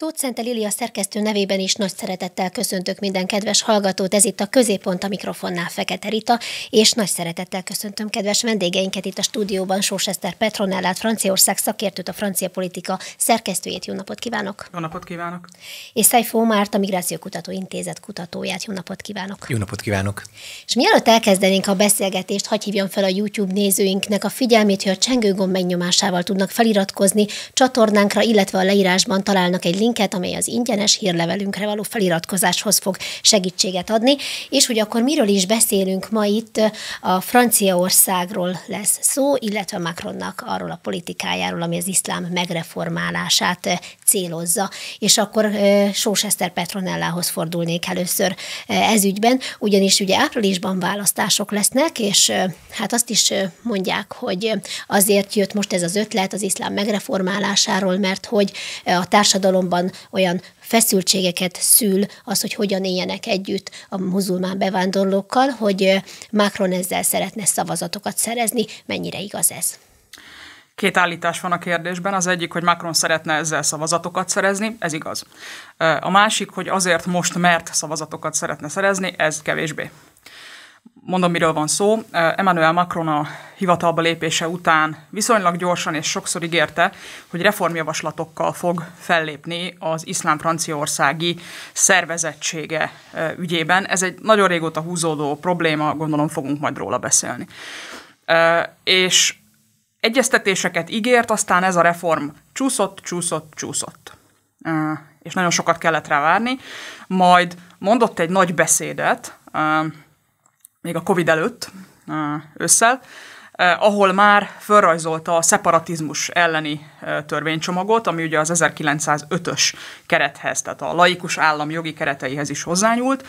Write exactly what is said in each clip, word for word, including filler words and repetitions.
Tóth Szente Lilia szerkesztő nevében is nagy szeretettel köszöntök minden kedves hallgatót. Ez itt a Középpont, a mikrofonnál Fekete Rita, és nagy szeretettel köszöntöm kedves vendégeinket itt a stúdióban, Sós Eszter Petronellát, Franciaország szakértőt, a francia politika szerkesztőjét. Jó napot kívánok! Jó napot kívánok! És Szájfó Omárt, a Migrációkutató Intézet kutatóját. Jó napot kívánok! Jó napot kívánok! És mielőtt elkezdenénk a beszélgetést, hadd hívjam fel a YouTube nézőinknek a figyelmét, hogy a csengőgomb megnyomásával tudnak feliratkozni csatornánkra, illetve a leírásban találnak egy linket, amely az ingyenes hírlevelünkre való feliratkozáshoz fog segítséget adni, és hogy akkor miről is beszélünk ma itt, a Franciaországról lesz szó, illetve Macronnak arról a politikájáról, ami az iszlám megreformálását célozza. És akkor Sós Eszter Petronellához fordulnék először ez ügyben, ugyanis ugye áprilisban választások lesznek, és hát azt is mondják, hogy azért jött most ez az ötlet az iszlám megreformálásáról, mert hogy a társadalomban olyan feszültségeket szül az, hogy hogyan éljenek együtt a muzulmán bevándorlókkal, hogy Macron ezzel szeretne szavazatokat szerezni. Mennyire igaz ez? Két állítás van a kérdésben. Az egyik, hogy Macron szeretne ezzel szavazatokat szerezni, ez igaz. A másik, hogy azért most mert szavazatokat szeretne szerezni, ez kevésbé. Mondom, miről van szó. Emmanuel Macron a hivatalba lépése után viszonylag gyorsan és sokszor ígérte, hogy reformjavaslatokkal fog fellépni az iszlám franciaországi szervezettsége ügyében. Ez egy nagyon régóta húzódó probléma, gondolom fogunk majd róla beszélni. És egyeztetéseket ígért, aztán ez a reform csúszott, csúszott, csúszott. És nagyon sokat kellett rá várni. Majd mondott egy nagy beszédet, még a Covid előtt, ősszel, ahol már felrajzolta a szeparatizmus elleni törvénycsomagot, ami ugye az ezerkilencszázötös kerethez, tehát a laikus állam jogi kereteihez is hozzányúlt.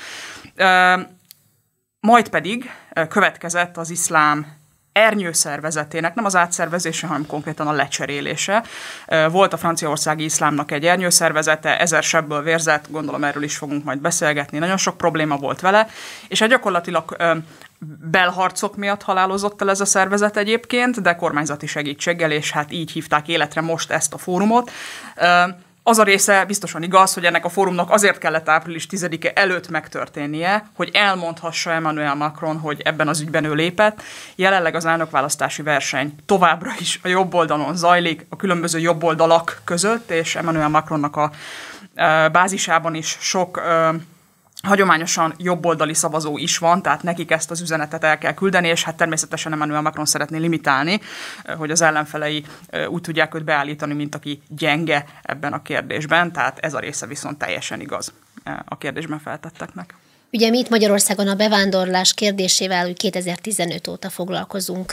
Majd pedig következett az iszlám ernyőszervezetének, nem az átszervezése, hanem konkrétan a lecserélése. Volt a franciaországi iszlámnak egy ernyőszervezete, ezer sebből vérzett, gondolom erről is fogunk majd beszélgetni, nagyon sok probléma volt vele, és egy gyakorlatilag belharcok miatt halálozott el ez a szervezet egyébként, de kormányzati segítséggel, és hát így hívták életre most ezt a fórumot. Az a része biztosan igaz, hogy ennek a fórumnak azért kellett április tizedike előtt megtörténnie, hogy elmondhassa Emmanuel Macron, hogy ebben az ügyben ő lépett. Jelenleg az elnökválasztási verseny továbbra is a jobb oldalon zajlik, a különböző jobboldalak között, és Emmanuel Macronnak a bázisában is sok hagyományosan jobboldali szavazó is van, tehát nekik ezt az üzenetet el kell küldeni, és hát természetesen Emmanuel Macron szeretné limitálni, hogy az ellenfelei úgy tudják őt beállítani, mint aki gyenge ebben a kérdésben, tehát ez a része viszont teljesen igaz a kérdésben feltetteknek. Ugye mi itt Magyarországon a bevándorlás kérdésével kétezer-tizenöt óta foglalkozunk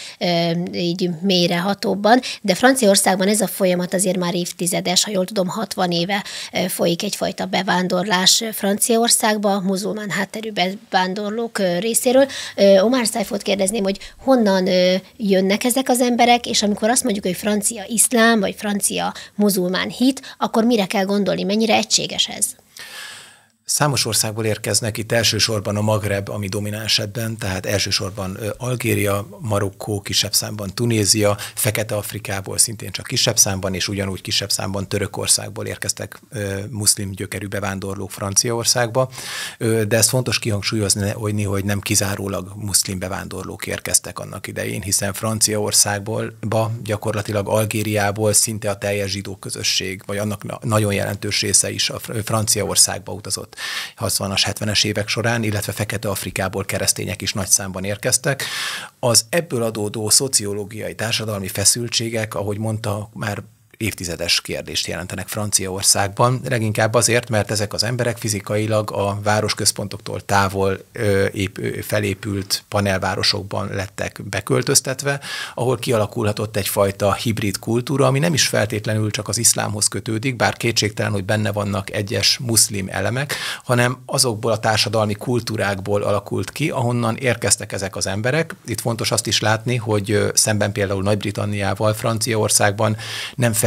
így mélyrehatóbban, de Franciaországban ez a folyamat azért már évtizedes, ha jól tudom, hatvan éve folyik egyfajta bevándorlás Franciaországba, muzulmán hátterű bevándorlók részéről. Omar Szájfót kérdezném, hogy honnan jönnek ezek az emberek, és amikor azt mondjuk, hogy francia iszlám, vagy francia muzulmán hit, akkor mire kell gondolni, mennyire egységes ez? Számos országból érkeznek, itt elsősorban a Magreb, ami domináns ebben, tehát elsősorban Algéria, Marokkó, kisebb számban Tunézia, Fekete-Afrikából szintén csak kisebb számban, és ugyanúgy kisebb számban Törökországból érkeztek muszlim gyökerű bevándorlók Franciaországba, de ez fontos kihangsúlyozni, hogy nem kizárólag muszlim bevándorlók érkeztek annak idején, hiszen Franciaországból, gyakorlatilag Algériából szinte a teljes zsidó közösség, vagy annak nagyon jelentős része is a Franciaországba utazott hatvanas, hetvenes évek során, illetve Fekete-Afrikából keresztények is nagy számban érkeztek. Az ebből adódó szociológiai, társadalmi feszültségek, ahogy mondta, már évtizedes kérdést jelentenek Franciaországban, leginkább azért, mert ezek az emberek fizikailag a városközpontoktól távol ö, ép, ö, felépült panelvárosokban lettek beköltöztetve, ahol kialakulhatott egyfajta hibrid kultúra, ami nem is feltétlenül csak az iszlámhoz kötődik, bár kétségtelen, hogy benne vannak egyes muszlim elemek, hanem azokból a társadalmi kultúrákból alakult ki, ahonnan érkeztek ezek az emberek. Itt fontos azt is látni, hogy szemben például Nagy-Britanniával Franciaországban nem fel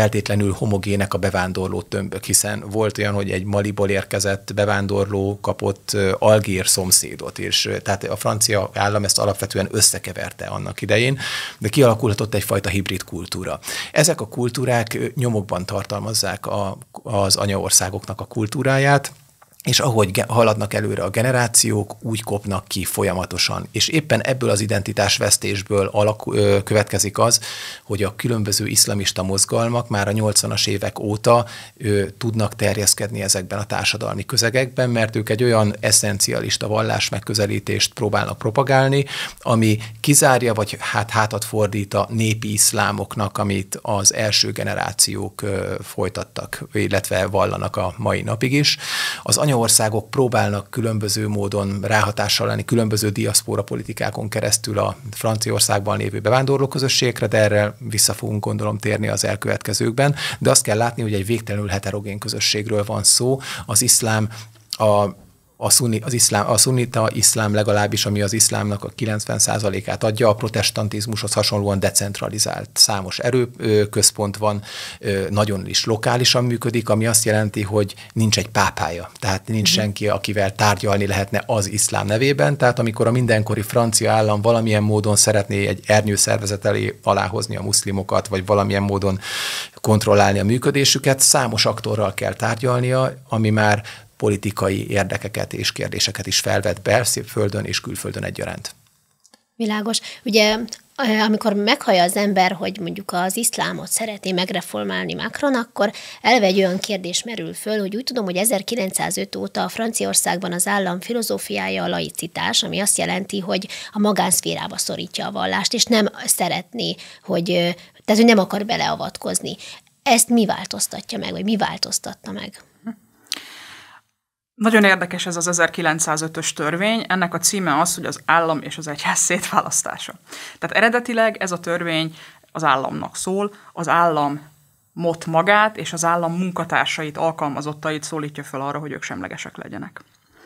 feltétlenül homogének a bevándorló tömbök, hiszen volt olyan, hogy egy Maliból érkezett bevándorló kapott algér szomszédot, és tehát a francia állam ezt alapvetően összekeverte annak idején, de kialakulhatott egyfajta hibrid kultúra. Ezek a kultúrák nyomokban tartalmazzák a, az anyaországoknak a kultúráját, és ahogy haladnak előre a generációk, úgy kopnak ki folyamatosan. És éppen ebből az identitásvesztésből alakul, következik az, hogy a különböző iszlamista mozgalmak már a nyolcvanas évek óta ő, tudnak terjeszkedni ezekben a társadalmi közegekben, mert ők egy olyan eszencialista vallás megközelítést próbálnak propagálni, ami kizárja, vagy hát hátat fordít a népi iszlámoknak, amit az első generációk ö, folytattak, illetve vallanak a mai napig is. Az anyaországok próbálnak különböző módon ráhatással lenni, különböző diaszpóra politikákon keresztül a Franciaországban lévő bevándorlóközösségekre, de erre vissza fogunk gondolom térni az elkövetkezőkben. De azt kell látni, hogy egy végtelenül heterogén közösségről van szó. Az iszlám a A, szunni, az iszlám, a szunnita iszlám legalábbis, ami az iszlámnak a kilencven százalékát adja, a protestantizmushoz hasonlóan decentralizált. Számos erőközpont van, nagyon is lokálisan működik, ami azt jelenti, hogy nincs egy pápája. Tehát nincs mm-hmm. senki, akivel tárgyalni lehetne az iszlám nevében. Tehát amikor a mindenkori francia állam valamilyen módon szeretné egy ernyőszervezet elé aláhozni a muszlimokat, vagy valamilyen módon kontrollálni a működésüket, számos aktorral kell tárgyalnia, ami már politikai érdekeket és kérdéseket is felvet belföldön és külföldön egyaránt. Világos. Ugye, amikor meghallja az ember, hogy mondjuk az iszlámot szeretné megreformálni Macron, akkor eleve egy olyan kérdés merül föl, hogy úgy tudom, hogy ezerkilencszázöt óta a Franciaországban az állam filozófiája a laicitás, ami azt jelenti, hogy a magánszférába szorítja a vallást, és nem szeretné, hogy, tehát, hogy nem akar beleavatkozni. Ezt mi változtatja meg, vagy mi változtatta meg? Nagyon érdekes ez az ezerkilencszázötös törvény, ennek a címe az, hogy az állam és az egyház szétválasztása. Tehát eredetileg ez a törvény az államnak szól, az államot magát és az állam munkatársait, alkalmazottait szólítja fel arra, hogy ők semlegesek legyenek.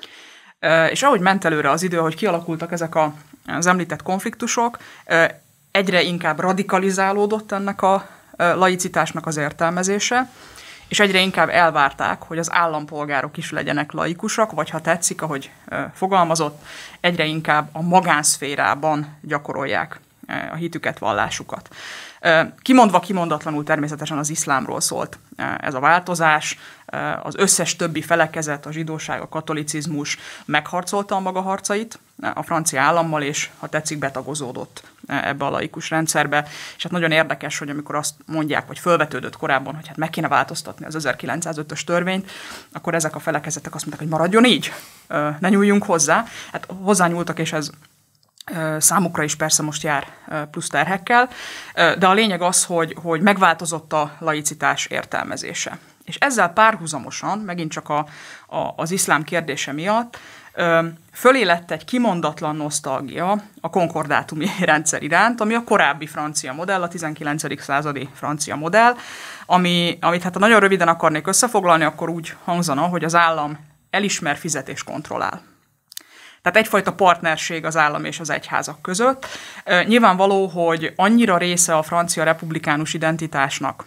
És ahogy ment előre az idő, ahogy kialakultak ezek az említett konfliktusok, egyre inkább radikalizálódott ennek a laicitásnak az értelmezése, és egyre inkább elvárták, hogy az állampolgárok is legyenek laikusak, vagy ha tetszik, ahogy fogalmazott, egyre inkább a magánszférában gyakorolják a hitüket, vallásukat. Kimondva kimondatlanul természetesen az iszlámról szólt ez a változás, az összes többi felekezet, a zsidóság, a katolicizmus megharcolta a maga harcait a francia állammal, és ha tetszik, betagozódott ebbe a laikus rendszerbe. És hát nagyon érdekes, hogy amikor azt mondják, vagy fölvetődött korábban, hogy hát meg kéne változtatni az ezerkilencszázötös törvényt, akkor ezek a felekezetek azt mondták, hogy maradjon így, ne nyúljunk hozzá. Hát hozzányúltak, és ez számukra is persze most jár plusz terhekkel, de a lényeg az, hogy, hogy megváltozott a laicitás értelmezése. És ezzel párhuzamosan, megint csak a, a, az iszlám kérdése miatt, fölé lett egy kimondatlan nosztalgia a konkordátumi rendszer iránt, ami a korábbi francia modell, a tizenkilencedik századi francia modell, ami, amit hát ha nagyon röviden akarnék összefoglalni, akkor úgy hangzana, hogy az állam elismer, fizet és kontrollál. Tehát egyfajta partnerség az állam és az egyházak között. Nyilvánvaló, hogy annyira része a francia republikánus identitásnak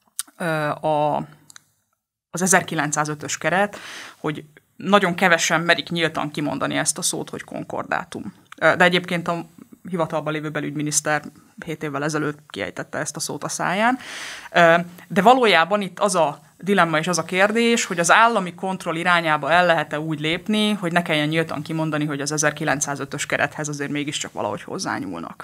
a, az ezerkilencszázötös keret, hogy nagyon kevesen merik nyíltan kimondani ezt a szót, hogy konkordátum. De egyébként a hivatalban lévő belügyminiszter hét évvel ezelőtt kiejtette ezt a szót a száján. De valójában itt az a dilemma és az a kérdés, hogy az állami kontroll irányába el lehet-e úgy lépni, hogy ne kelljen nyíltan kimondani, hogy az ezerkilencszázötös kerethez azért mégiscsak valahogy hozzányúlnak.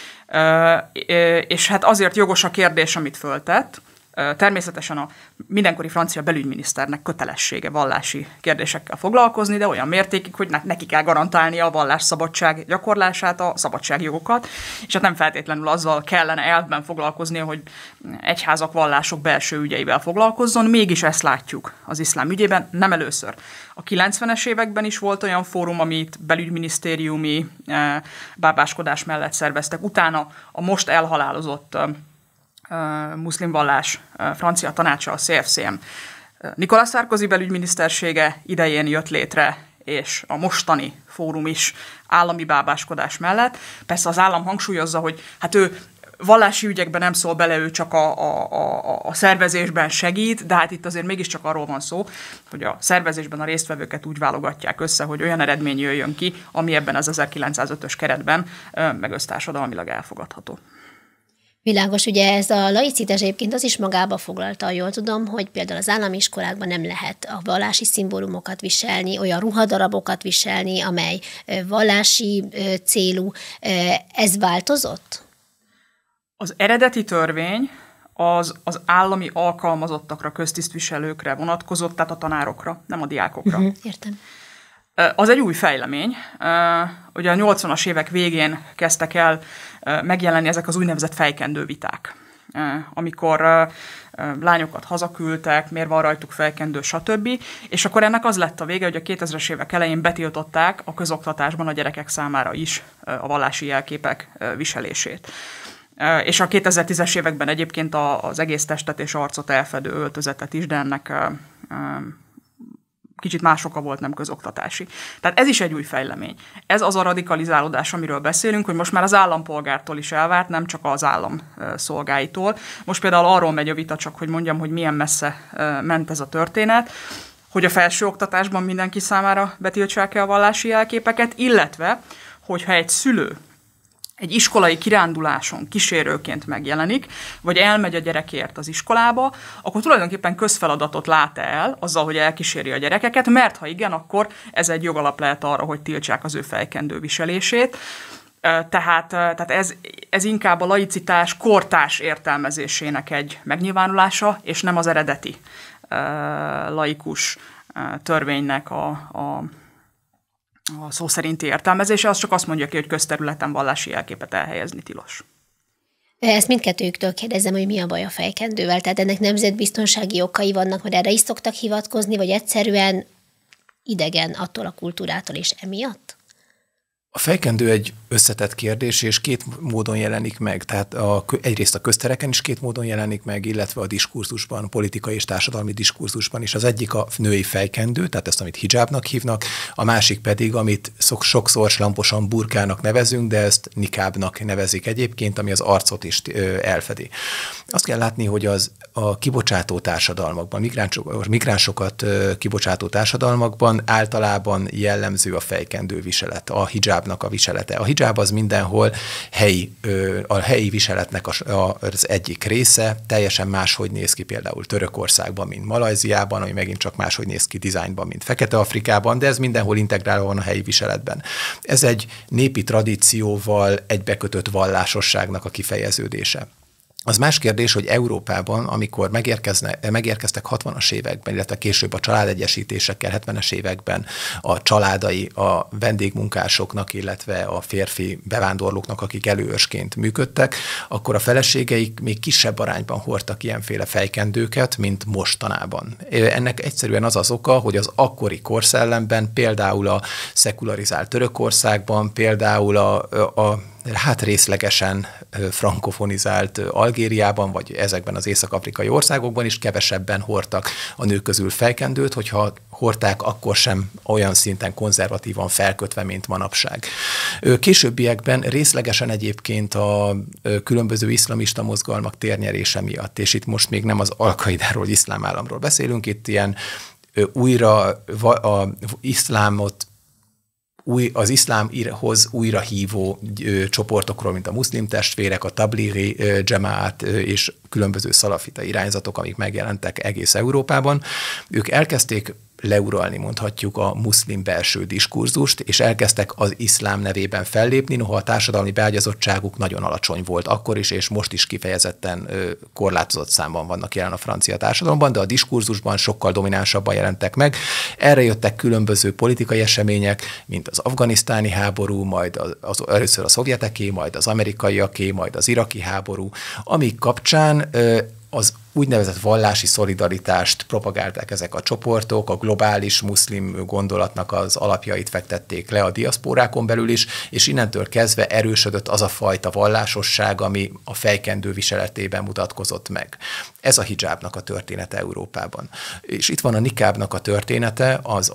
És hát azért jogos a kérdés, amit föltett. Természetesen a mindenkori francia belügyminiszternek kötelessége vallási kérdésekkel foglalkozni, de olyan mértékig, hogy neki kell garantálni a vallásszabadság gyakorlását, a szabadságjogokat, és hát nem feltétlenül azzal kellene elvben foglalkoznia, hogy egyházak, vallások belső ügyeivel foglalkozzon, mégis ezt látjuk az iszlám ügyében, nem először. A kilencvenes években is volt olyan fórum, amit belügyminisztériumi bábáskodás mellett szerveztek, utána a most elhalálozott Uh, muszlim vallás uh, francia tanácsa, a cé ef cé em Nicolas Sarkozy belügyminisztersége idején jött létre, és a mostani fórum is állami bábáskodás mellett. Persze az állam hangsúlyozza, hogy hát ő vallási ügyekben nem szól bele, ő csak a, a, a, a szervezésben segít, de hát itt azért mégiscsak arról van szó, hogy a szervezésben a résztvevőket úgy válogatják össze, hogy olyan eredmény jöjjön ki, ami ebben az ezerkilencszázötös keretben meg össztársadalmilag elfogadható. Világos, ugye ez a laicitás egyébként az is magába foglalta, jól tudom, hogy például az állami iskolákban nem lehet a vallási szimbólumokat viselni, olyan ruhadarabokat viselni, amely vallási célú. Ez változott? Az eredeti törvény az, az állami alkalmazottakra, köztisztviselőkre vonatkozott, tehát a tanárokra, nem a diákokra. Uh-huh, értem. Az egy új fejlemény. Ugye a nyolcvanas évek végén kezdtek el megjelenni ezek az úgynevezett fejkendő viták, amikor lányokat hazaküldtek, miért van rajtuk fejkendő, stb. És akkor ennek az lett a vége, hogy a kétezres évek elején betiltották a közoktatásban a gyerekek számára is a vallási jelképek viselését. És a kétezer-tízes években egyébként az egész testet és arcot elfedő öltözetet is, de ennek kicsit más oka volt, nem közoktatási. Tehát ez is egy új fejlemény. Ez az a radikalizálódás, amiről beszélünk, hogy most már az állampolgártól is elvárt, nem csak az állam szolgáitól. Most például arról megy a vita, csak hogy mondjam, hogy milyen messze ment ez a történet, hogy a felsőoktatásban mindenki számára betiltsák-e a vallási jelképeket, illetve, hogyha egy szülő egy iskolai kiránduláson kísérőként megjelenik, vagy elmegy a gyerekért az iskolába, akkor tulajdonképpen közfeladatot lát el azzal, hogy elkíséri a gyerekeket, mert ha igen, akkor ez egy jogalap lehet arra, hogy tiltsák az ő fejkendő viselését. Tehát, tehát ez, ez inkább a laicitás kortárs értelmezésének egy megnyilvánulása, és nem az eredeti laikus törvénynek a, a a szó szerinti értelmezése, az csak azt mondja ki, hogy közterületen vallási jelképet elhelyezni tilos. Ezt mindkettőjüktől kérdezem, hogy mi a baj a fejkendővel, tehát ennek nemzetbiztonsági okai vannak, hogy erre is szoktak hivatkozni, vagy egyszerűen idegen attól a kultúrától is emiatt? A fejkendő egy összetett kérdés, és két módon jelenik meg. Tehát a, egyrészt a köztereken is két módon jelenik meg, illetve a diskurzusban, a politikai és társadalmi diskurzusban is. Az egyik a női fejkendő, tehát ezt, amit hijabnak hívnak, a másik pedig, amit sokszor slamposan burkának nevezünk, de ezt nikábnak nevezik egyébként, ami az arcot is elfedi. Azt kell látni, hogy az a kibocsátó társadalmakban, migránsok, migránsokat kibocsátó társadalmakban általában jellemző a fejkendő viselet, a hijabnak a viselete. A hijab az mindenhol helyi, a helyi viseletnek az egyik része, teljesen máshogy néz ki például Törökországban, mint Malajziában, ami megint csak máshogy néz ki dizájnban, mint Fekete-Afrikában, de ez mindenhol integrálva van a helyi viseletben. Ez egy népi tradícióval egybekötött vallásosságnak a kifejeződése. Az más kérdés, hogy Európában, amikor megérkeztek hatvanas években, illetve később a családegyesítésekkel hetvenes években a családai a vendégmunkásoknak, illetve a férfi bevándorlóknak, akik előörsként működtek, akkor a feleségeik még kisebb arányban hordtak ilyenféle fejkendőket, mint mostanában. Ennek egyszerűen az az oka, hogy az akkori korszellemben, például a szekularizált Törökországban, például a, a hát részlegesen frankofonizált Algériában, vagy ezekben az észak-afrikai országokban is kevesebben hordtak a nők közül fejkendőt, hogyha hordták, akkor sem olyan szinten konzervatívan felkötve, mint manapság. Későbbiekben részlegesen egyébként a különböző iszlamista mozgalmak térnyerése miatt, és itt most még nem az Al-Qaidáról, iszlám államról beszélünk, itt ilyen újra az iszlámot Új, az iszlámhoz újra hívó ö, csoportokról, mint a muszlim testvérek, a tablighi ö, dzsemaát ö, és különböző szalafita irányzatok, amik megjelentek egész Európában. Ők elkezdték leuralni, mondhatjuk, a muszlim belső diskurzust, és elkezdtek az iszlám nevében fellépni, noha a társadalmi beágyazottságuk nagyon alacsony volt akkor is, és most is kifejezetten ö, korlátozott számban vannak jelen a francia társadalomban, de a diskurzusban sokkal dominánsabban jelentek meg. Erre jöttek különböző politikai események, mint az afganisztáni háború, majd az, az, először a szovjeteké, majd az amerikaiaké, majd az iraki háború, amik kapcsán ö, az úgynevezett vallási szolidaritást propagálták ezek a csoportok, a globális muszlim gondolatnak az alapjait fektették le a diaszpórákon belül is, és innentől kezdve erősödött az a fajta vallásosság, ami a fejkendő viseletében mutatkozott meg. Ez a hijabnak a története Európában. És itt van a nikábnak a története, az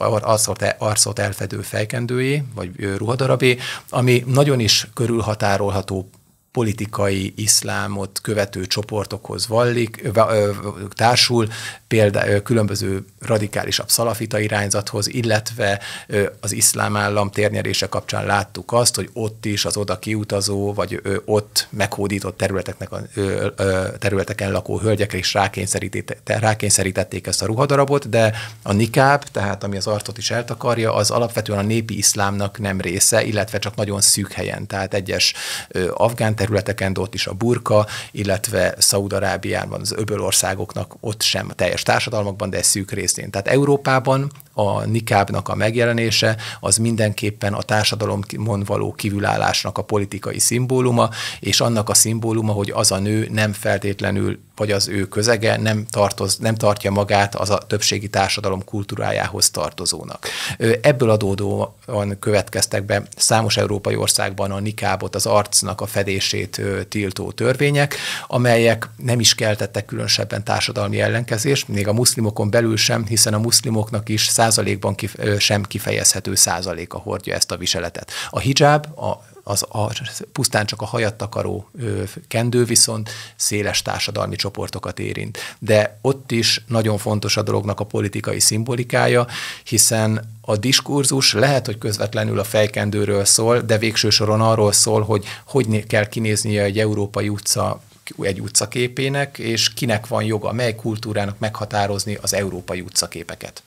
arcot elfedő fejkendőjé, vagy ruhadarabé, ami nagyon is körülhatárolható politikai iszlámot követő csoportokhoz vallik, társul, például különböző radikálisabb szalafita irányzathoz, illetve az iszlám állam térnyerése kapcsán láttuk azt, hogy ott is az oda kiutazó, vagy ott meghódított területeknek a, területeken lakó hölgyekre is rákényszerítették ezt a ruhadarabot, de a nikáb, tehát ami az arcot is eltakarja, az alapvetően a népi iszlámnak nem része, illetve csak nagyon szűk helyen, tehát egyes afgán területeken, de ott is a burka, illetve Szaúd-Arábiában, az öbölországoknak ott sem a teljes társadalmakban, de egy szűk részén. Tehát Európában a nikábnak a megjelenése az mindenképpen a társadalomon való kívülállásnak a politikai szimbóluma, és annak a szimbóluma, hogy az a nő nem feltétlenül, vagy az ő közege nem, tartoz, nem tartja magát az a többségi társadalom kultúrájához tartozónak. Ebből adódóan következtek be számos európai országban a nikábot, az arcnak a fedését tiltó törvények, amelyek nem is keltettek különösebben társadalmi ellenkezést, még a muszlimokon belül sem, hiszen a muszlimoknak is százalékban kif, sem kifejezhető százaléka hordja ezt a viseletet. A hijab, a az a, pusztán csak a hajat takaró ö, kendő viszont széles társadalmi csoportokat érint. De ott is nagyon fontos a dolognak a politikai szimbolikája, hiszen a diskurzus lehet, hogy közvetlenül a fejkendőről szól, de végső soron arról szól, hogy hogy kell kinéznie egy európai utca egy utcaképének, és kinek van joga, mely kultúrának meghatározni az európai utcaképeket.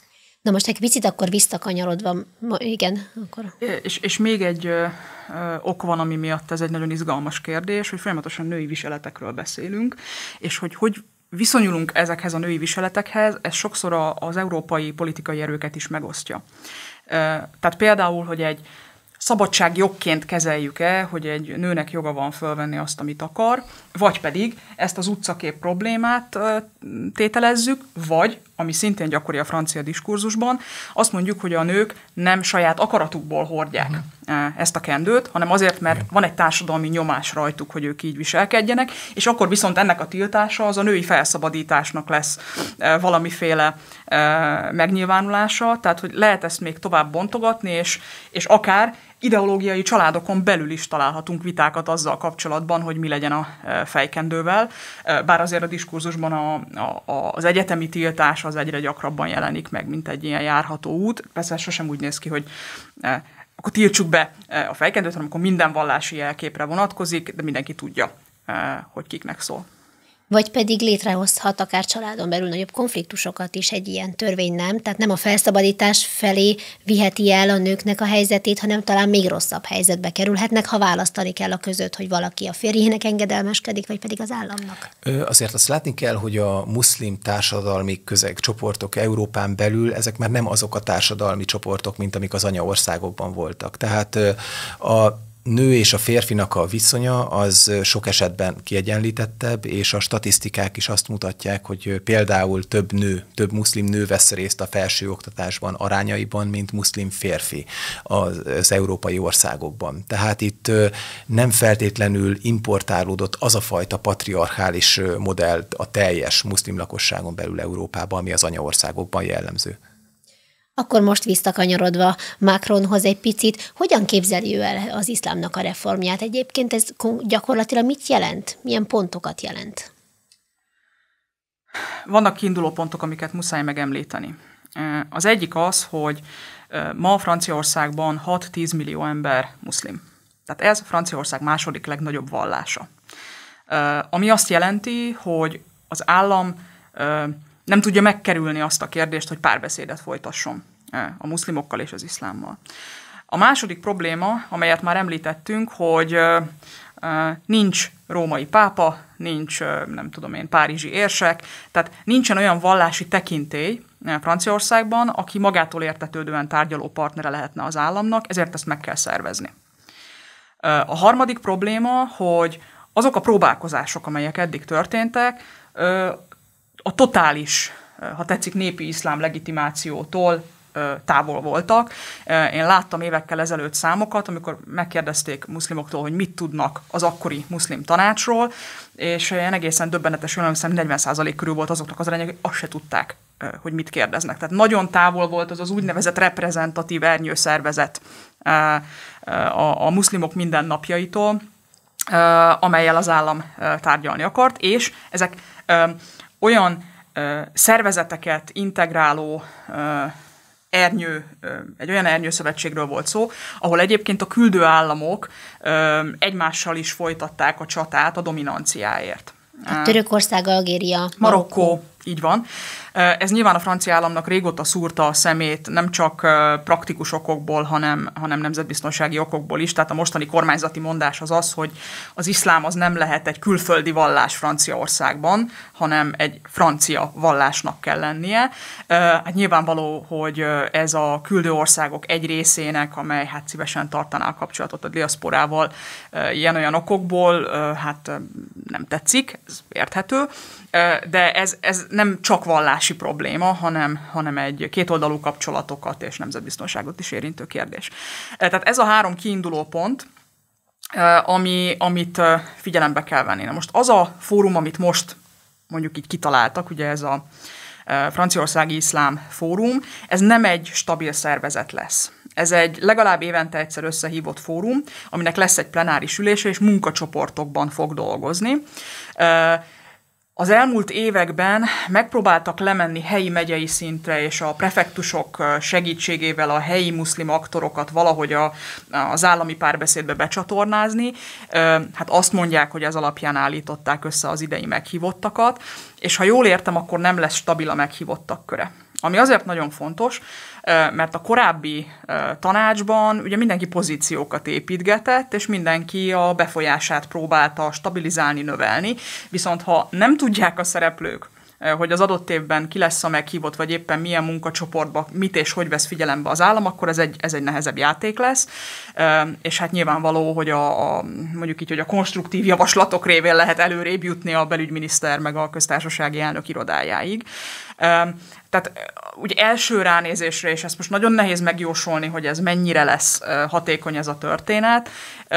Na most egy picit akkor visszakanyarodva, igen, akkor... És, és még egy ö, ö, ok van, ami miatt ez egy nagyon izgalmas kérdés, hogy folyamatosan női viseletekről beszélünk, és hogy hogy viszonyulunk ezekhez a női viseletekhez, ez sokszor a, az európai politikai erőket is megosztja. Ö, tehát például, hogy egy szabadságjogként kezeljük-e, hogy egy nőnek joga van fölvenni azt, amit akar, vagy pedig ezt az utcakép problémát tételezzük, vagy, ami szintén gyakori a francia diskurzusban, azt mondjuk, hogy a nők nem saját akaratukból hordják uh-huh. ezt a kendőt, hanem azért, mert van egy társadalmi nyomás rajtuk, hogy ők így viselkedjenek, és akkor viszont ennek a tiltása az a női felszabadításnak lesz valamiféle megnyilvánulása, tehát hogy lehet ezt még tovább bontogatni, és, és akár ideológiai családokon belül is találhatunk vitákat azzal kapcsolatban, hogy mi legyen a fejkendővel, bár azért a diskurzusban a, a, az egyetemi tiltás az egyre gyakrabban jelenik meg, mint egy ilyen járható út. Persze sosem úgy néz ki, hogy eh, akkor tiltsuk be a fejkendőt, hanem akkor minden vallási jelképre vonatkozik, de mindenki tudja, eh, hogy kiknek szól. Vagy pedig létrehozhat akár családon belül nagyobb konfliktusokat is egy ilyen törvény, nem? Tehát nem a felszabadítás felé viheti el a nőknek a helyzetét, hanem talán még rosszabb helyzetbe kerülhetnek, ha választani kell a között, hogy valaki a férjének engedelmeskedik, vagy pedig az államnak. Azért azt látni kell, hogy a muszlim társadalmi közeg csoportok Európán belül, ezek már nem azok a társadalmi csoportok, mint amik az anyaországokban voltak. Tehát a nő és a férfinak a viszonya az sok esetben kiegyenlítettebb, és a statisztikák is azt mutatják, hogy például több nő, több muszlim nő vesz részt a felsőoktatásban arányaiban, mint muszlim férfi az, az európai országokban. Tehát itt nem feltétlenül importálódott az a fajta patriarchális modell a teljes muszlim lakosságon belül Európában, ami az anyaországokban jellemző. Akkor most visszakanyarodva Macronhoz egy picit, hogyan képzeli ő el az iszlámnak a reformját? Egyébként ez gyakorlatilag mit jelent? Milyen pontokat jelent? Vannak kiinduló pontok, amiket muszáj megemlíteni. Az egyik az, hogy ma Franciaországban hat-tíz millió ember muszlim. Tehát ez Franciaország második legnagyobb vallása. Ami azt jelenti, hogy az állam nem tudja megkerülni azt a kérdést, hogy párbeszédet folytasson a muszlimokkal és az iszlámmal. A második probléma, amelyet már említettünk, hogy nincs római pápa, nincs, nem tudom én, párizsi érsek, tehát nincsen olyan vallási tekintély Franciaországban, aki magától értetődően tárgyaló partnere lehetne az államnak, ezért ezt meg kell szervezni. A harmadik probléma, hogy azok a próbálkozások, amelyek eddig történtek, a totális, ha tetszik, népi iszlám legitimációtól távol voltak. Én láttam évekkel ezelőtt számokat, amikor megkérdezték muszlimoktól, hogy mit tudnak az akkori muszlim tanácsról, és én egészen döbbenetes, hogy hiszem negyven százalék körül volt azoknak az aránya, hogy azt se tudták, hogy mit kérdeznek. Tehát nagyon távol volt az az úgynevezett reprezentatív ernyőszervezet a, a muszlimok mindennapjaitól. amellyel az állam tárgyalni akart, és ezek olyan szervezeteket integráló ernyő, egy olyan ernyőszövetségről volt szó, ahol egyébként a küldő államok egymással is folytatták a csatát a dominanciáért. A Törökország, Algéria, Marokkó. Marokkó, így van. Ez nyilván a francia államnak régóta szúrta a szemét, nem csak praktikus okokból, hanem, hanem nemzetbiztonsági okokból is. Tehát a mostani kormányzati mondás az az, hogy az iszlám az nem lehet egy külföldi vallás Franciaországban, hanem egy francia vallásnak kell lennie. Hát nyilvánvaló, hogy ez a küldő országok egy részének, amely hát szívesen tartaná a kapcsolatot a diaszporával, ilyen-olyan okokból, hát nem tetszik, ez érthető. De ez, ez nem csak vallási probléma, hanem, hanem egy kétoldalú kapcsolatokat és nemzetbiztonságot is érintő kérdés. Tehát ez a három kiinduló pont, ami, amit figyelembe kell venni. Na most az a fórum, amit most mondjuk így kitaláltak, ugye ez a Franciaországi Iszlám Fórum, ez nem egy stabil szervezet lesz. Ez egy legalább évente egyszer összehívott fórum, aminek lesz egy plenáris ülése, és munkacsoportokban fog dolgozni. Az elmúlt években megpróbáltak lemenni helyi megyei szintre, és a prefektusok segítségével a helyi muszlim aktorokat valahogy a, az állami párbeszédbe becsatornázni. Hát azt mondják, hogy ez alapján állították össze az idei meghívottakat, és ha jól értem, akkor nem lesz stabil a meghívottak köre. Ami azért nagyon fontos, mert a korábbi tanácsban ugye mindenki pozíciókat építgetett, és mindenki a befolyását próbálta stabilizálni, növelni, viszont ha nem tudják a szereplők, hogy az adott évben ki lesz a meghívott, vagy éppen milyen munkacsoportban mit és hogy vesz figyelembe az állam, akkor ez egy, ez egy nehezebb játék lesz, és hát nyilvánvaló, hogy a, a, mondjuk így, hogy a konstruktív javaslatok révén lehet előrébb jutni a belügyminiszter meg a köztársasági elnök irodájáig. Tehát úgy első ránézésre, és ezt most nagyon nehéz megjósolni, hogy ez mennyire lesz hatékony ez a történet,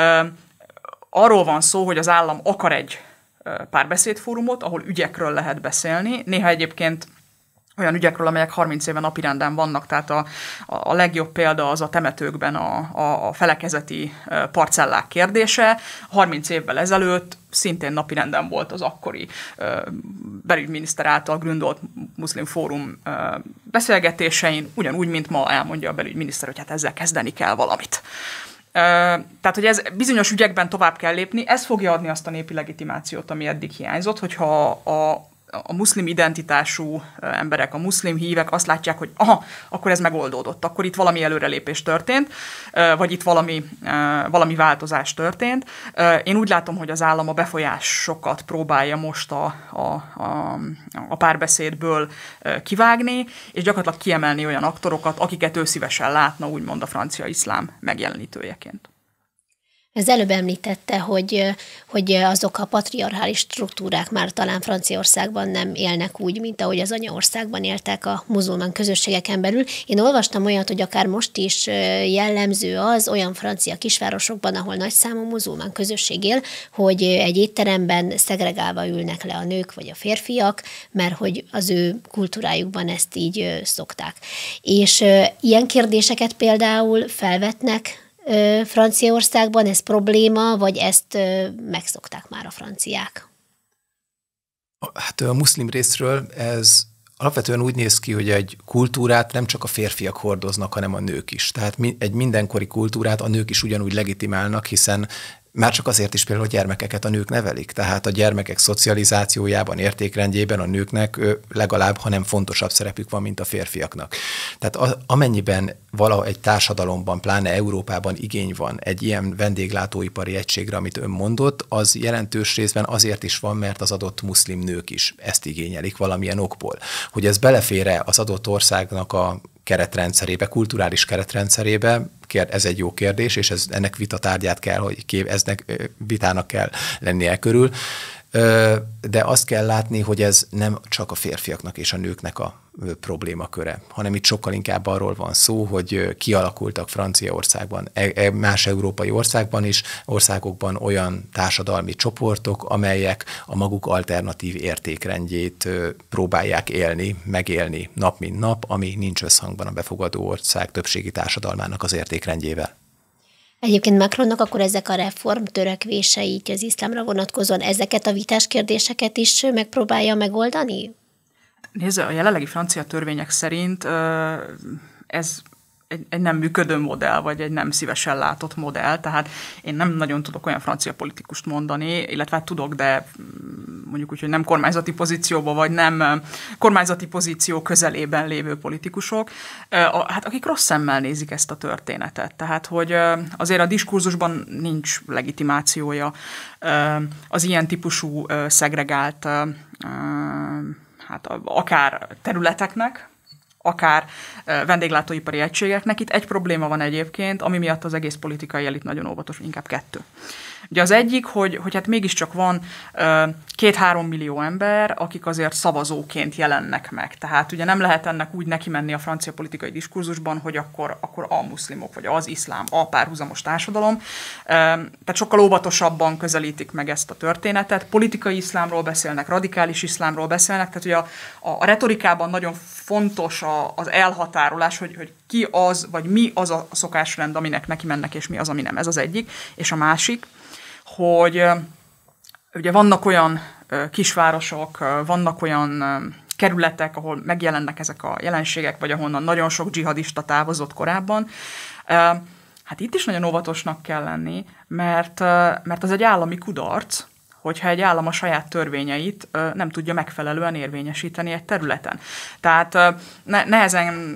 arról van szó, hogy az állam akar egy párbeszédfórumot, ahol ügyekről lehet beszélni. Néha egyébként olyan ügyekről, amelyek harminc éve napirenden vannak, tehát a, a legjobb példa az a temetőkben a, a, a felekezeti parcellák kérdése. harminc évvel ezelőtt szintén napirenden volt az akkori belügyminiszter által gründolt muszlim fórum beszélgetésein, ugyanúgy, mint ma elmondja a belügyminiszter, hogy hát ezzel kezdeni kell valamit. Tehát, hogy ez bizonyos ügyekben tovább kell lépni, ez fogja adni azt a népi legitimációt, ami eddig hiányzott, hogyha a a muszlim identitású emberek, a muszlim hívek azt látják, hogy aha, akkor ez megoldódott, akkor itt valami előrelépés történt, vagy itt valami, valami változás történt. Én úgy látom, hogy az állam a befolyásokat próbálja most a, a, a, a párbeszédből kivágni, és gyakorlatilag kiemelni olyan aktorokat, akiket ő szívesen látna, úgymond a francia iszlám megjelenítőjeként. Ez előbb említette, hogy, hogy azok a patriarchális struktúrák már talán Franciaországban nem élnek úgy, mint ahogy az anyaországban éltek a muzulmán közösségeken belül. Én olvastam olyat, hogy akár most is jellemző az olyan francia kisvárosokban, ahol nagyszámú muzulmán közösség él, hogy egy étteremben szegregálva ülnek le a nők vagy a férfiak, mert hogy az ő kultúrájukban ezt így szokták. És ilyen kérdéseket például felvetnek Franciaországban, ez probléma, vagy ezt megszokták már a franciák? Hát a muszlim részről ez alapvetően úgy néz ki, hogy egy kultúrát nem csak a férfiak hordoznak, hanem a nők is. Tehát egy mindenkori kultúrát a nők is ugyanúgy legitimálnak, hiszen már csak azért is például a gyermekeket a nők nevelik. Tehát a gyermekek szocializációjában, értékrendjében a nőknek legalább, hanem fontosabb szerepük van, mint a férfiaknak. Tehát amennyiben valahogy egy társadalomban, pláne Európában igény van egy ilyen vendéglátóipari egységre, amit ön mondott, az jelentős részben azért is van, mert az adott muszlim nők is ezt igényelik valamilyen okból. Hogy ez belefér-e az adott országnak a keretrendszerébe, kulturális keretrendszerébe, ez egy jó kérdés, és ez, ennek vitatárgyát kell, hogy eznek vitának kell lennie körül. De azt kell látni, hogy ez nem csak a férfiaknak és a nőknek a problémaköre, hanem itt sokkal inkább arról van szó, hogy kialakultak Franciaországban, más európai országban is, országokban olyan társadalmi csoportok, amelyek a maguk alternatív értékrendjét próbálják élni, megélni nap mint nap, ami nincs összhangban a befogadó ország többségi társadalmának az értékrendjével. Egyébként Macronnak akkor ezek a reform törekvései az iszlámra vonatkozóan ezeket a vitás kérdéseket is megpróbálja megoldani? Nézze, a jelenlegi francia törvények szerint ez egy, egy nem működő modell, vagy egy nem szívesen látott modell, tehát én nem nagyon tudok olyan francia politikust mondani, illetve hát tudok, de mondjuk úgy, hogy nem kormányzati pozícióban, vagy nem kormányzati pozíció közelében lévő politikusok, hát akik rossz szemmel nézik ezt a történetet. Tehát, hogy azért a diskurzusban nincs legitimációja az ilyen típusú szegregált hát akár területeknek, akár vendéglátóipari egységeknek. Itt egy probléma van egyébként, ami miatt az egész politikai elit nagyon óvatos, inkább kettő. Ugye az egyik, hogy, hogy hát mégiscsak van két-három millió ember, akik azért szavazóként jelennek meg. Tehát ugye nem lehet ennek úgy neki menni a francia politikai diskurzusban, hogy akkor, akkor a muszlimok, vagy az iszlám, a párhuzamos társadalom. Tehát sokkal óvatosabban közelítik meg ezt a történetet. Politikai iszlámról beszélnek, radikális iszlámról beszélnek, tehát ugye a, a, a retorikában nagyon fontos a, az elhatárolás, hogy, hogy ki az, vagy mi az a szokásrend, aminek neki mennek, és mi az, ami nem. Ez az egyik. És a másik, hogy ugye vannak olyan kisvárosok, vannak olyan kerületek, ahol megjelennek ezek a jelenségek, vagy ahonnan nagyon sok dzsihadista távozott korábban. Hát itt is nagyon óvatosnak kell lenni, mert, mert az egy állami kudarc, hogyha egy állam a saját törvényeit nem tudja megfelelően érvényesíteni egy területen. Tehát ne, nehezen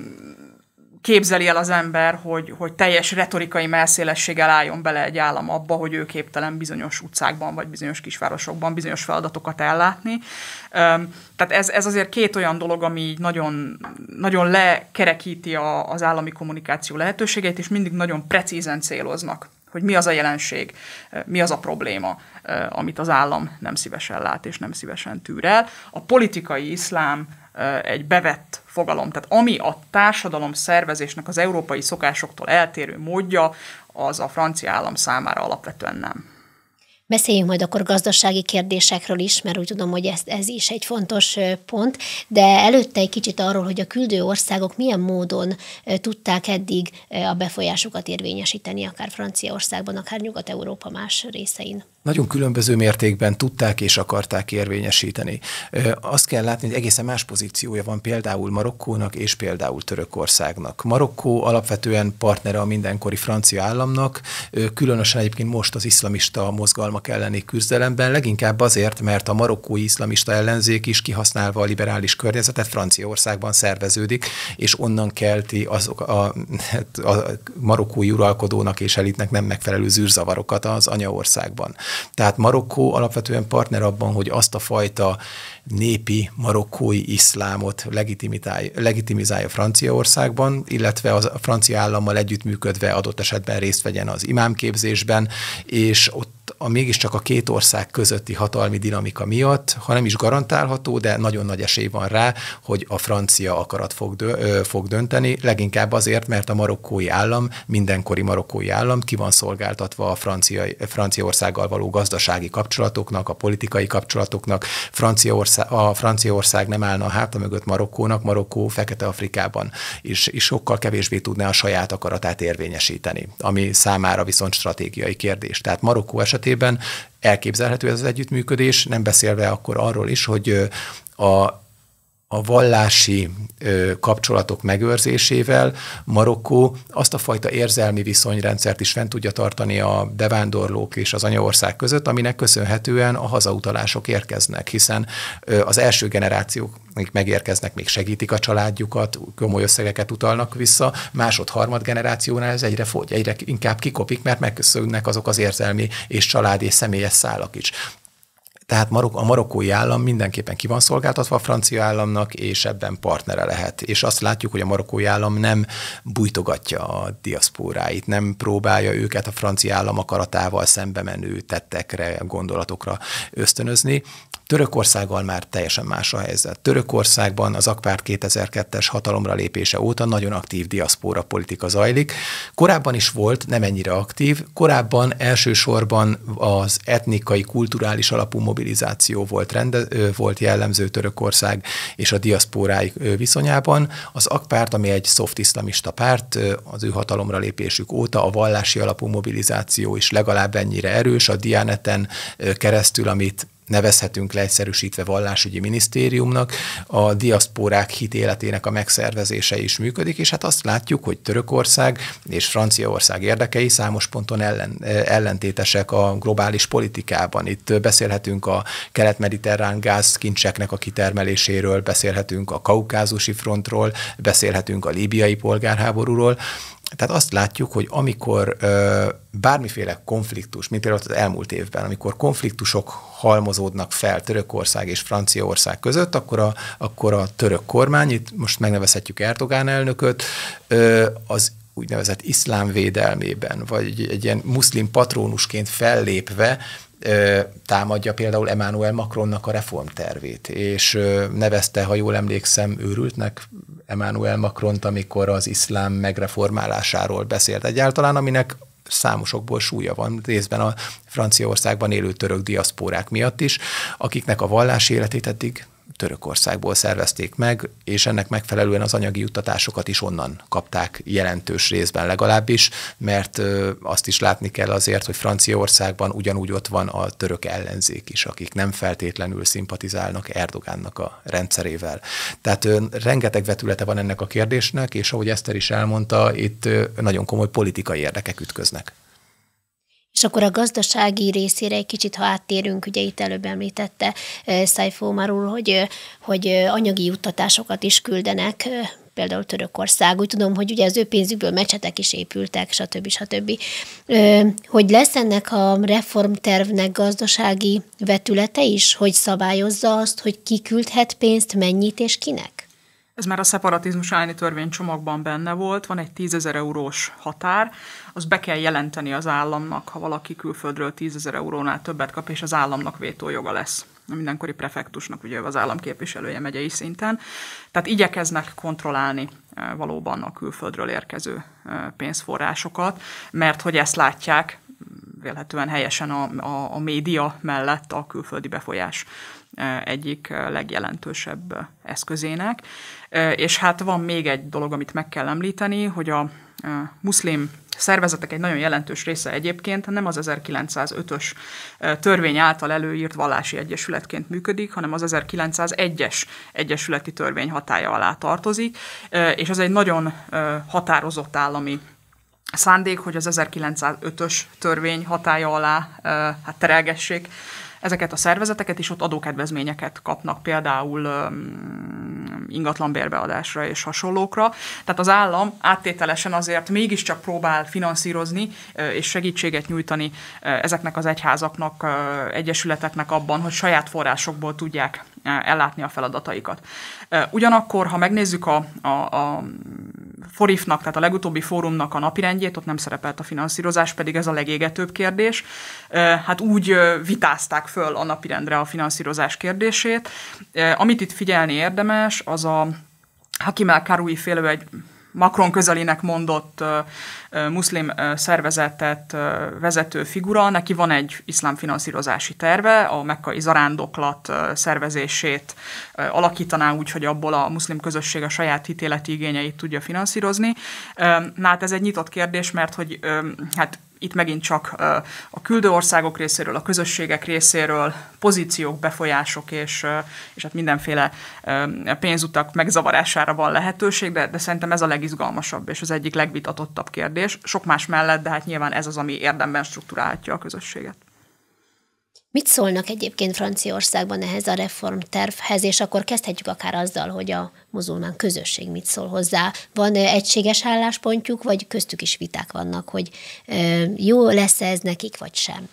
képzeli el az ember, hogy, hogy teljes retorikai melszélességgel álljon bele egy állam abba, hogy ő képtelen bizonyos utcákban, vagy bizonyos kisvárosokban bizonyos feladatokat ellátni. Tehát ez, ez azért két olyan dolog, ami nagyon, nagyon lekerekíti a, az állami kommunikáció lehetőségeit, és mindig nagyon precízen céloznak, hogy mi az a jelenség, mi az a probléma, amit az állam nem szívesen lát és nem szívesen tűr el. A politikai iszlám egy bevett fogalom, tehát ami a társadalom szervezésnek az európai szokásoktól eltérő módja, az a francia állam számára alapvetően nem. Beszéljünk majd akkor gazdasági kérdésekről is, mert úgy tudom, hogy ez, ez is egy fontos pont, de előtte egy kicsit arról, hogy a küldő országok milyen módon tudták eddig a befolyásukat érvényesíteni, akár Franciaországban, akár Nyugat-Európa más részein. Nagyon különböző mértékben tudták és akarták érvényesíteni. Azt kell látni, hogy egészen más pozíciója van például Marokkónak és például Törökországnak. Marokkó alapvetően partnere a mindenkori francia államnak, különösen egyébként most az iszlamista mozgalmak elleni küzdelemben, leginkább azért, mert a marokkói iszlamista ellenzék is kihasználva a liberális környezetet Franciaországban szerveződik, és onnan kelti azok a, a marokkói uralkodónak és elitnek nem megfelelő zűrzavarokat az anyaországban. Tehát Marokkó alapvetően partner abban, hogy azt a fajta népi marokkói iszlámot legitimizálja Franciaországban, illetve az a francia állammal együttműködve adott esetben részt vegyen az imámképzésben, és ott a, mégiscsak a két ország közötti hatalmi dinamika miatt, ha nem is garantálható, de nagyon nagy esély van rá, hogy a francia akarat fog, dö, ö, fog dönteni, leginkább azért, mert a marokkói állam, mindenkori marokkói állam ki van szolgáltatva a Francia, Franciaországgal való gazdasági kapcsolatoknak, a politikai kapcsolatoknak. Franciaország, a Franciaország nem állna a háta mögött Marokkónak, Marokkó Fekete-Afrikában is, is sokkal kevésbé tudná a saját akaratát érvényesíteni, ami számára viszont stratégiai kérdés. Tehát Marokkó esetében elképzelhető ez az együttműködés, nem beszélve akkor arról is, hogy a a vallási ö, kapcsolatok megőrzésével Marokkó azt a fajta érzelmi viszonyrendszert is fent tudja tartani a bevándorlók és az anyaország között, aminek köszönhetően a hazautalások érkeznek, hiszen ö, az első generációk, akik megérkeznek, még segítik a családjukat, komoly összegeket utalnak vissza, másod-harmad generációnál ez egyre fogy, egyre inkább kikopik, mert megköszönnek azok az érzelmi és család és személyes szálak is. Tehát a marokkói állam mindenképpen ki van szolgáltatva a francia államnak, és ebben partnere lehet. És azt látjuk, hogy a marokkói állam nem bújtogatja a diaszpóráit, nem próbálja őket a francia állam akaratával szembe menő tettekre, gondolatokra ösztönözni. Törökországgal már teljesen más a helyzet. Törökországban az Akpárt kétezer-kettes hatalomra lépése óta nagyon aktív diaszpóra politika zajlik. Korábban is volt, nem ennyire aktív. Korábban elsősorban az etnikai, kulturális alapú mobilizáció volt, rende, volt jellemző Törökország és a diaszpórái viszonyában. Az Akpárt, ami egy soft iszlamista párt, az ő hatalomra lépésük óta a vallási alapú mobilizáció is legalább ennyire erős, a Diyaneten keresztül, amit nevezhetünk leegyszerűsítve vallásügyi minisztériumnak, a diaszpórák hitéletének a megszervezése is működik, és hát azt látjuk, hogy Törökország és Franciaország érdekei számos ponton ellen, ellentétesek a globális politikában. Itt beszélhetünk a kelet-mediterrán gázkincseknek a kitermeléséről, beszélhetünk a kaukázusi frontról, beszélhetünk a líbiai polgárháborúról. Tehát azt látjuk, hogy amikor ö, bármiféle konfliktus, mint például az elmúlt évben, amikor konfliktusok halmozódnak fel Törökország és Franciaország között, akkor a, akkor a török kormány, itt most megnevezhetjük Erdogán elnököt, ö, az úgynevezett iszlám védelmében, vagy egy ilyen muszlim patrónusként fellépve támadja például Emmanuel Macronnak a reformtervét, és nevezte, ha jól emlékszem, őrültnek Emmanuel Macront, amikor az iszlám megreformálásáról beszélt egyáltalán, aminek számosokból súlya van, részben a Franciaországban élő török diaszpórák miatt is, akiknek a vallási életét eddig Törökországból szervezték meg, és ennek megfelelően az anyagi juttatásokat is onnan kapták jelentős részben legalábbis, mert azt is látni kell azért, hogy Franciaországban ugyanúgy ott van a török ellenzék is, akik nem feltétlenül szimpatizálnak Erdogánnak a rendszerével. Tehát rengeteg vetülete van ennek a kérdésnek, és ahogy Eszter is elmondta, itt nagyon komoly politikai érdekek ütköznek. És akkor a gazdasági részére egy kicsit, ha áttérünk, ugye itt előbb említette Saif Omar úr, hogy, hogy anyagi juttatásokat is küldenek, például Törökország. Úgy tudom, hogy ugye az ő pénzükből mecsetek is épültek, stb. stb. Hogy lesz ennek a reformtervnek gazdasági vetülete is, hogy szabályozza azt, hogy ki küldhet pénzt, mennyit és kinek? Ez már a szeparatizmus elleni törvénycsomagban benne volt, van egy tízezer eurós határ, az be kell jelenteni az államnak, ha valaki külföldről tízezer eurónál többet kap, és az államnak vétójoga lesz. A mindenkori prefektusnak, ugye az állam képviselője megyei szinten. Tehát igyekeznek kontrollálni valóban a külföldről érkező pénzforrásokat, mert hogy ezt látják, vélhetően helyesen a, a, a média mellett a külföldi befolyás egyik legjelentősebb eszközének. És hát van még egy dolog, amit meg kell említeni, hogy a muszlim szervezetek egy nagyon jelentős része egyébként nem az ezerkilencszázötös törvény által előírt vallási egyesületként működik, hanem az ezerkilencszázegyes egyesületi törvény hatálya alá tartozik, és ez egy nagyon határozott állami szándék, hogy az ezerkilencszázötös törvény hatálya alá hát terelgessék ezeket a szervezeteket, és ott adókedvezményeket kapnak, például um, ingatlan bérbeadásra és hasonlókra. Tehát az állam áttételesen azért mégiscsak próbál finanszírozni uh, és segítséget nyújtani uh, ezeknek az egyházaknak, uh, egyesületeknek abban, hogy saját forrásokból tudják uh, ellátni a feladataikat. Uh, ugyanakkor, ha megnézzük a, a, a Forifnak, tehát a legutóbbi fórumnak a napirendjét, ott nem szerepelt a finanszírozás, pedig ez a legégetőbb kérdés. Hát úgy vitázták föl a napirendre a finanszírozás kérdését. Amit itt figyelni érdemes, az a Hakim el-Karoui féle egy Macron közelének mondott uh, uh, muszlim uh, szervezetet uh, vezető figura, neki van egy iszlám finanszírozási terve, a mekkai zarándoklat uh, szervezését uh, alakítaná úgy, hogy abból a muszlim közösség a saját hitéleti igényeit tudja finanszírozni. Uh, na hát ez egy nyitott kérdés, mert hogy uh, hát itt megint csak a küldő országok részéről, a közösségek részéről pozíciók, befolyások és, és hát mindenféle pénzutak megzavarására van lehetőség, de, de szerintem ez a legizgalmasabb és az egyik legvitatottabb kérdés. Sok más mellett, de hát nyilván ez az, ami érdemben strukturálhatja a közösséget. Mit szólnak egyébként Franciaországban ehhez a reformtervhez, és akkor kezdhetjük akár azzal, hogy a muzulmán közösség mit szól hozzá. Van egységes álláspontjuk, vagy köztük is viták vannak, hogy jó lesz ez nekik, vagy sem?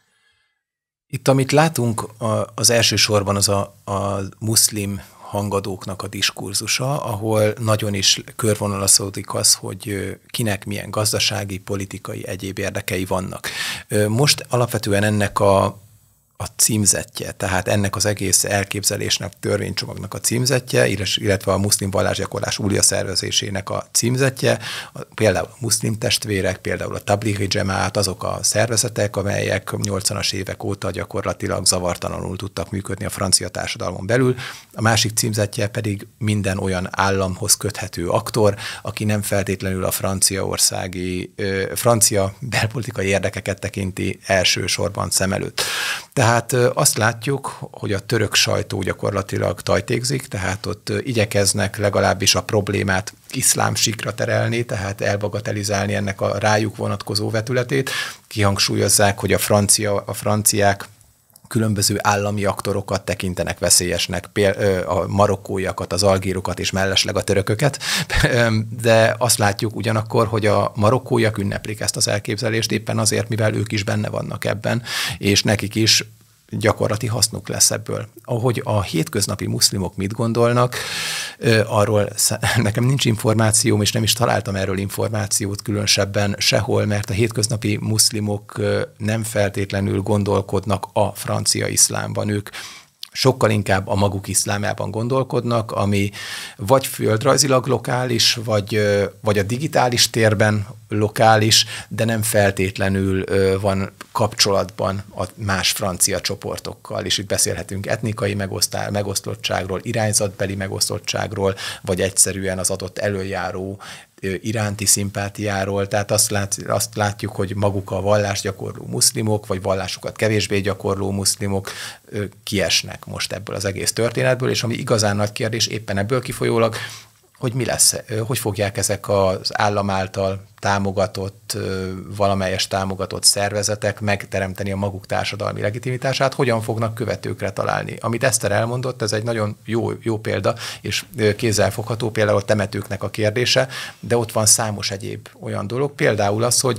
Itt, amit látunk, az elsősorban az a, a muszlim hangadóknak a diskurzusa, ahol nagyon is körvonalazódik az, hogy kinek milyen gazdasági, politikai, egyéb érdekei vannak. Most alapvetően ennek a a címzetje, tehát ennek az egész elképzelésnek, törvénycsomagnak a címzetje, illetve a muszlim vallásgyakorlás újra szervezésének a címzetje, például a muszlim testvérek, például a Tablighi Dzsemaát, azok a szervezetek, amelyek nyolcvanas évek óta gyakorlatilag zavartalanul tudtak működni a francia társadalmon belül. A másik címzetje pedig minden olyan államhoz köthető aktor, aki nem feltétlenül a franciaországi, francia belpolitikai érdekeket tekinti elsősorban szem előtt. Tehát azt látjuk, hogy a török sajtó gyakorlatilag tajtékzik, tehát ott igyekeznek legalábbis a problémát iszlám síkra terelni, tehát elbagatelizálni ennek a rájuk vonatkozó vetületét. Kihangsúlyozzák, hogy a, francia, a franciák különböző állami aktorokat tekintenek veszélyesnek, a marokkóiakat, az algírokat és mellesleg a törököket, de azt látjuk ugyanakkor, hogy a marokkóiak ünneplik ezt az elképzelést éppen azért, mivel ők is benne vannak ebben, és nekik is gyakorlati hasznuk lesz ebből. Ahogy a hétköznapi muszlimok mit gondolnak, arról nekem nincs információm, és nem is találtam erről információt különösebben sehol, mert a hétköznapi muszlimok nem feltétlenül gondolkodnak a francia iszlámban. Ők sokkal inkább a maguk iszlámjában gondolkodnak, ami vagy földrajzilag lokális, vagy, vagy a digitális térben lokális, de nem feltétlenül van kapcsolatban a más francia csoportokkal, és itt beszélhetünk etnikai megosztá, megosztottságról, irányzatbeli megosztottságról, vagy egyszerűen az adott előjáró iránti szimpátiáról, tehát azt, lát, azt látjuk, hogy maguk a vallásgyakorló muszlimok, vagy vallásukat kevésbé gyakorló muszlimok kiesnek most ebből az egész történetből, és ami igazán nagy kérdés éppen ebből kifolyólag, hogy mi lesz, hogy fogják ezek az állam által támogatott, valamelyes támogatott szervezetek megteremteni a maguk társadalmi legitimitását, hogyan fognak követőkre találni. Amit Eszter elmondott, ez egy nagyon jó, jó példa, és kézzelfogható például a temetőknek a kérdése, de ott van számos egyéb olyan dolog, például az, hogy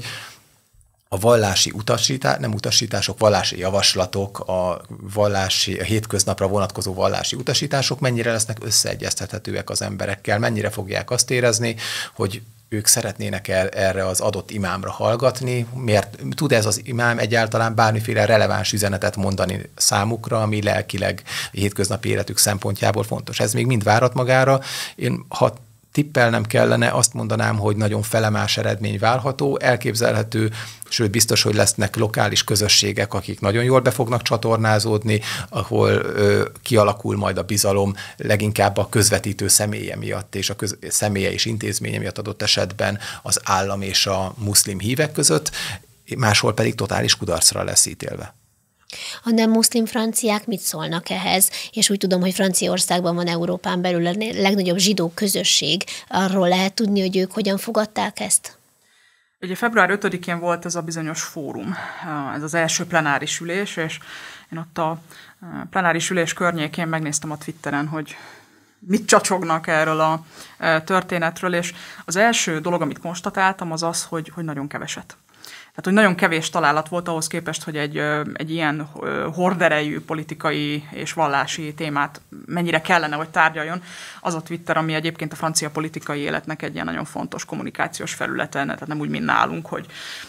a vallási utasítás, nem utasítások, vallási javaslatok, a, vallási, a hétköznapra vonatkozó vallási utasítások mennyire lesznek összeegyeztethetőek az emberekkel, mennyire fogják azt érezni, hogy ők szeretnének el, erre az adott imámra hallgatni, miért tud ez az imám egyáltalán bármiféle releváns üzenetet mondani számukra, ami lelkileg a hétköznapi életük szempontjából fontos. Ez még mind várat magára. Én ha tippelnem kellene, azt mondanám, hogy nagyon felemás eredmény várható, elképzelhető, sőt biztos, hogy lesznek lokális közösségek, akik nagyon jól be fognak csatornázódni, ahol ö, kialakul majd a bizalom leginkább a közvetítő személye miatt, és a köz, személye és intézménye miatt adott esetben az állam és a muszlim hívek között, máshol pedig totális kudarcra lesz ítélve. A nem muszlim franciák mit szólnak ehhez? És úgy tudom, hogy Franciaországban van Európán belül a legnagyobb zsidó közösség. Arról lehet tudni, hogy ők hogyan fogadták ezt? Ugye február ötödikén volt ez a bizonyos fórum, ez az első plenáris ülés, és én ott a plenáris ülés környékén megnéztem a Twitteren, hogy mit csacsognak erről a történetről, és az első dolog, amit konstatáltam, az az, hogy, hogy nagyon keveset. Tehát, hogy nagyon kevés találat volt ahhoz képest, hogy egy, egy ilyen horderejű politikai és vallási témát mennyire kellene, hogy tárgyaljon. Az a Twitter, ami egyébként a francia politikai életnek egy ilyen nagyon fontos kommunikációs felülete, tehát nem úgy, mint nálunk, hogy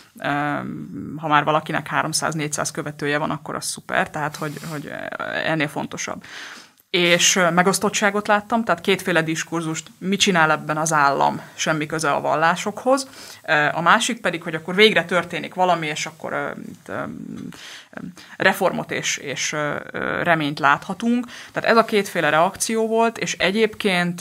ha már valakinek háromszáz-négyszáz követője van, akkor az szuper, tehát hogy, hogy ennél fontosabb. És megosztottságot láttam, tehát kétféle diskurzust, mit csinál ebben az állam, semmi köze a vallásokhoz. A másik pedig, hogy akkor végre történik valami, és akkor reformot és, és reményt láthatunk. Tehát ez a kétféle reakció volt, és egyébként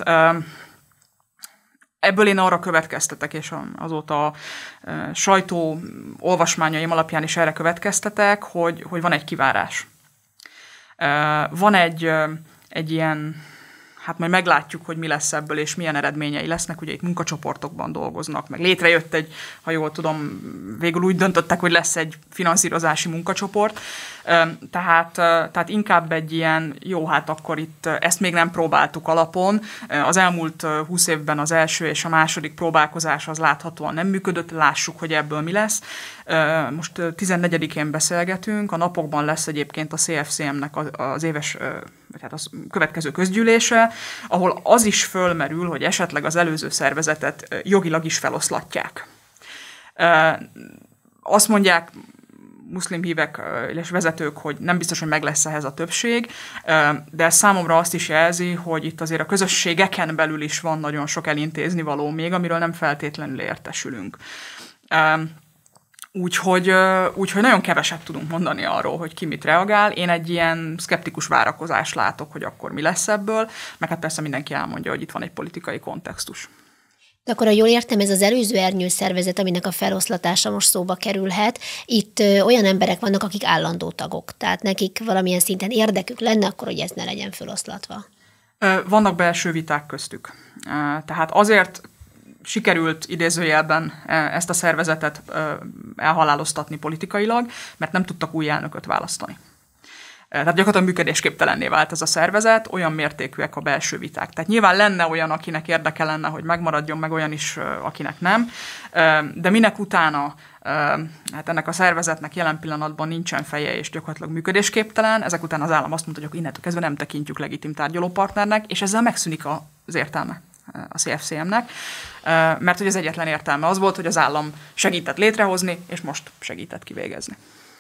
ebből én arra következtetek, és azóta a sajtó olvasmányaim alapján is erre következtetek, hogy, hogy van egy kivárás. Van egy... egy ilyen, hát majd meglátjuk, hogy mi lesz ebből, és milyen eredményei lesznek. Ugye itt munkacsoportokban dolgoznak, meg létrejött egy, ha jól tudom, végül úgy döntöttek, hogy lesz egy finanszírozási munkacsoport. Tehát, tehát inkább egy ilyen, jó, hát akkor itt ezt még nem próbáltuk alapon. Az elmúlt húsz évben az első és a második próbálkozás az láthatóan nem működött, lássuk, hogy ebből mi lesz. Most tizennegyedikén beszélgetünk, a napokban lesz egyébként a cé ef cé em-nek az éves, tehát az következő közgyűlése, ahol az is fölmerül, hogy esetleg az előző szervezetet jogilag is feloszlatják. Azt mondják, muszlim hívek és vezetők, hogy nem biztos, hogy meg lesz ehhez a többség, de számomra azt is jelzi, hogy itt azért a közösségeken belül is van nagyon sok elintézni való még, amiről nem feltétlenül értesülünk. Úgyhogy, úgyhogy nagyon keveset tudunk mondani arról, hogy ki mit reagál. Én egy ilyen szkeptikus várakozást látok, hogy akkor mi lesz ebből, meg hát persze mindenki elmondja, hogy itt van egy politikai kontextus. De akkor, ha jól értem, ez az előző ernyőszervezet, aminek a feloszlatása most szóba kerülhet, itt olyan emberek vannak, akik állandó tagok, tehát nekik valamilyen szinten érdekük lenne, akkor, hogy ez ne legyen feloszlatva. Vannak belső viták köztük. Tehát azért sikerült idézőjelben ezt a szervezetet elhaláloztatni politikailag, mert nem tudtak új elnököt választani. Tehát gyakorlatilag működésképtelenné vált ez a szervezet, olyan mértékűek a belső viták. Tehát nyilván lenne olyan, akinek érdeke lenne, hogy megmaradjon, meg olyan is, akinek nem, de minek utána, hát ennek a szervezetnek jelen pillanatban nincsen feje és gyakorlatilag működésképtelen, ezek után az állam azt mondta, hogy innentől kezdve nem tekintjük legitim tárgyalópartnernek, és ezzel megszűnik az értelme a cé ef cé em-nek, mert hogy az egyetlen értelme az volt, hogy az állam segített létrehozni, és most segített kivégezni.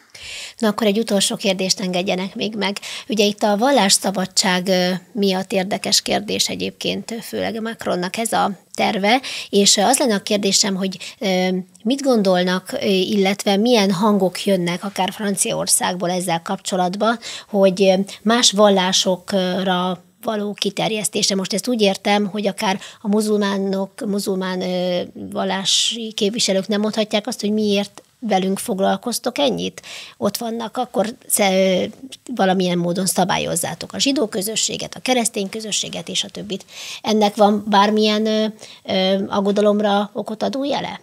Na akkor egy utolsó kérdést engedjenek még meg. Ugye itt a vallásszabadság miatt érdekes kérdés egyébként, főleg Macronnak ez a terve, és az lenne a kérdésem, hogy mit gondolnak, illetve milyen hangok jönnek akár Franciaországból ezzel kapcsolatban, hogy más vallásokra való kiterjesztése. Most ezt úgy értem, hogy akár a muzulmánok, muzulmán vallási képviselők nem mondhatják azt, hogy miért velünk foglalkoztok ennyit? Ott vannak, akkor valamilyen módon szabályozzátok a zsidó közösséget, a keresztény közösséget és a többit. Ennek van bármilyen ö, ö, aggodalomra okot adó jele?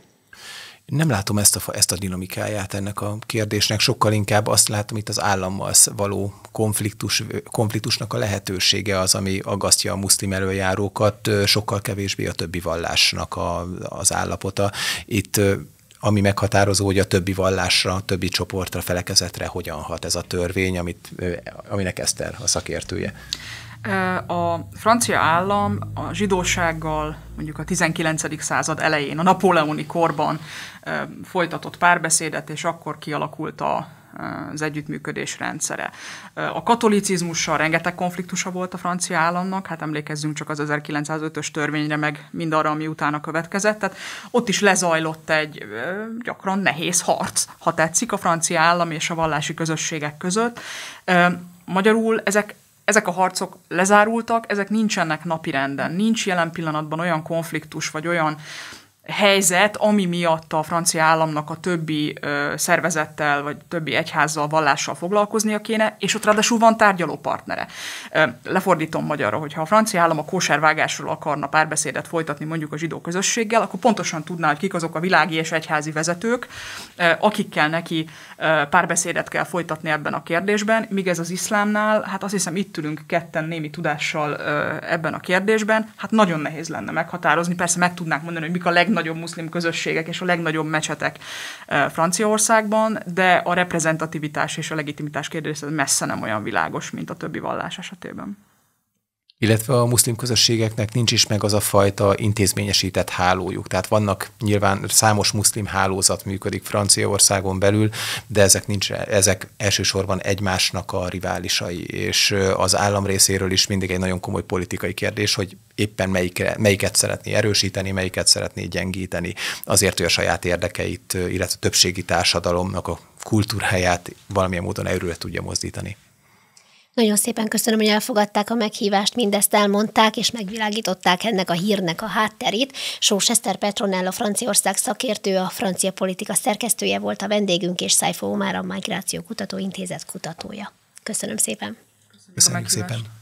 Nem látom ezt a, ezt a dinamikáját ennek a kérdésnek, sokkal inkább azt látom, itt az állammal való konfliktus, konfliktusnak a lehetősége az, ami aggasztja a muszlim elöljárókat, sokkal kevésbé a többi vallásnak a, az állapota. Itt ami meghatározó, hogy a többi vallásra, a többi csoportra, felekezetre hogyan hat ez a törvény, amit, aminek Eszter a szakértője. A francia állam a zsidósággal mondjuk a tizenkilencedik század elején, a napóleoni korban folytatott párbeszédet, és akkor kialakult a, az együttműködés rendszere. A katolicizmussal rengeteg konfliktusa volt a francia államnak, hát emlékezzünk csak az ezerkilencszázötös törvényre, meg mindarra, ami utána következett. Tehát ott is lezajlott egy gyakran nehéz harc, ha tetszik, a francia állam és a vallási közösségek között. Magyarul ezek Ezek a harcok lezárultak, ezek nincsenek napirenden. Nincs jelen pillanatban olyan konfliktus, vagy olyan helyzet, ami miatt a francia államnak a többi ö, szervezettel, vagy többi egyházzal, vallással foglalkoznia kéne, és ott ráadásul van tárgyalópartnere. Ö, lefordítom magyarra, hogy ha a francia állam a kóservágásról akarna párbeszédet folytatni mondjuk a zsidó közösséggel, akkor pontosan tudná, hogy kik azok a világi és egyházi vezetők, ö, akikkel neki ö, párbeszédet kell folytatni ebben a kérdésben, míg ez az iszlámnál, hát azt hiszem itt ülünk ketten némi tudással ö, ebben a kérdésben, hát nagyon nehéz lenne meghatározni, persze meg tudnánk mondani, hogy mik a leg legnagyobb muszlim közösségek és a legnagyobb mecsetek Franciaországban, de a reprezentativitás és a legitimitás kérdése messze nem olyan világos, mint a többi vallás esetében. Illetve a muszlim közösségeknek nincs is meg az a fajta intézményesített hálójuk. Tehát vannak nyilván számos muszlim hálózat működik Franciaországon belül, de ezek, nincs, ezek elsősorban egymásnak a riválisai, és az állam részéről is mindig egy nagyon komoly politikai kérdés, hogy éppen melyik, melyiket szeretné erősíteni, melyiket szeretné gyengíteni, azért, hogy a saját érdekeit, illetve a többségi társadalomnak a kultúráját valamilyen módon erőre tudja mozdítani. Nagyon szépen köszönöm, hogy elfogadták a meghívást, mindezt elmondták, és megvilágították ennek a hírnek a hátterét. Sós Eszter Petronella, Franciaország szakértő, a francia politika szerkesztője volt a vendégünk, és Szájfó Omár, a Migráció Kutatóintézet kutatója. Köszönöm szépen. Köszönjük szépen.